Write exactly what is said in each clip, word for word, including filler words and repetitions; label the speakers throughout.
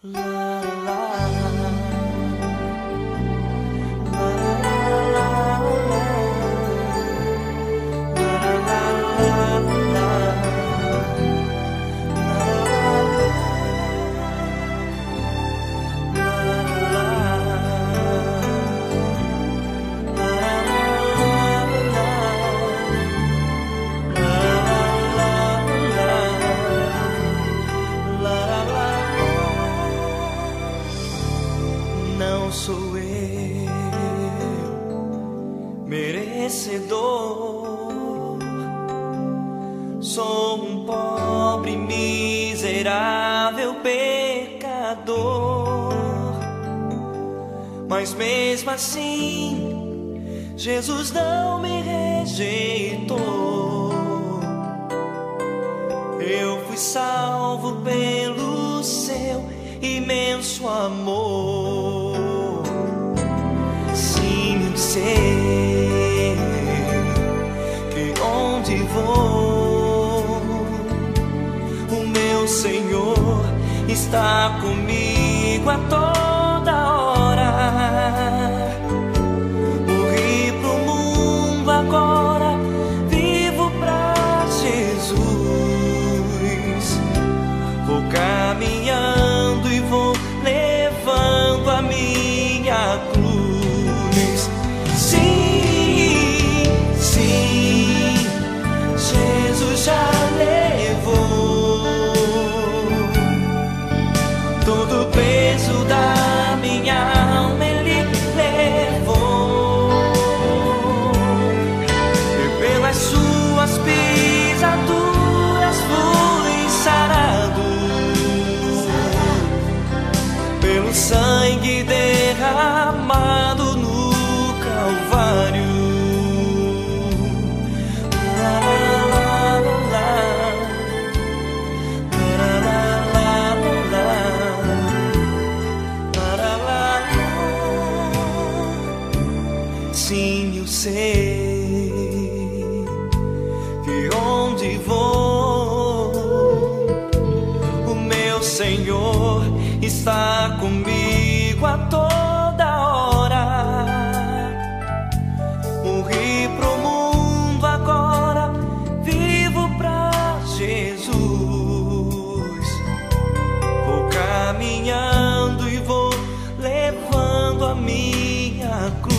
Speaker 1: Não sou eu merecedor, sou um pobre, miserável pecador, mas mesmo assim Jesus não me rejeitou. Eu fui salvo pelo seu imenso amor. Sim, eu sei que onde vou, o meu Senhor está comigo a toda hora. Morri pro mundo, agora vivo pra Jesus. Vou caminhando e vou levando a minha cruz. Sim, sim, Jesus já levou todo o peso da minha alma, Ele levou, e pelas suas pisaduras fui sarado, pelo sangue derramado no Calvário. Sim, eu sei que onde vou, o meu Senhor está comigo a toda hora. Morri pro mundo, agora vivo pra Jesus. Vou caminhando e vou levando a minha cruz.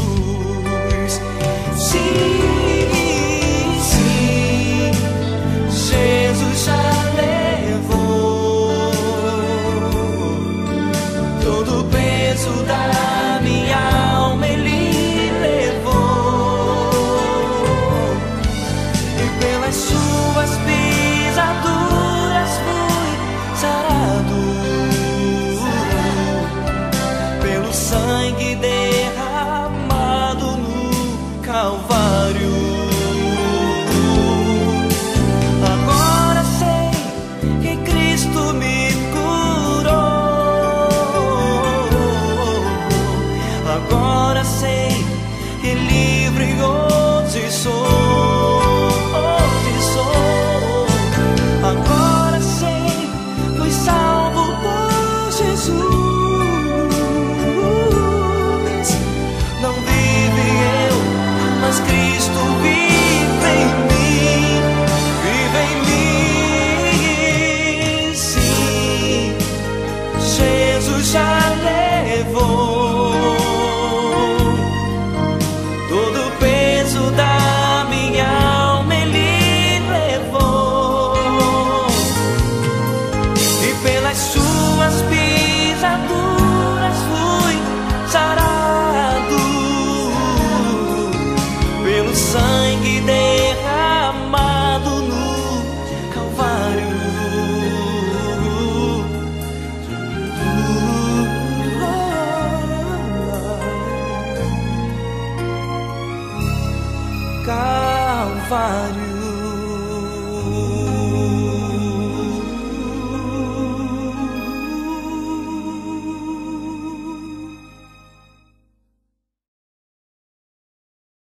Speaker 1: Sim, sim, Jesus já levou todo o peso da minha alma, Ele levou, e pelas suas pisaduras fui sarado, pelo sangue derramado no Calvário. Agora sei que Cristo me curou. Agora sei que livre hoje sou, hoje sou. Agora sei, fui salvo por Jesus. Não vive eu, mas Cristo vive em mim, vive em mim. Sim, Jesus já levou todo o peso da minha alma, Ele levou, e pelas suas pisaduras fui sarado, pelo sangue derramado no Calvário. Calvário.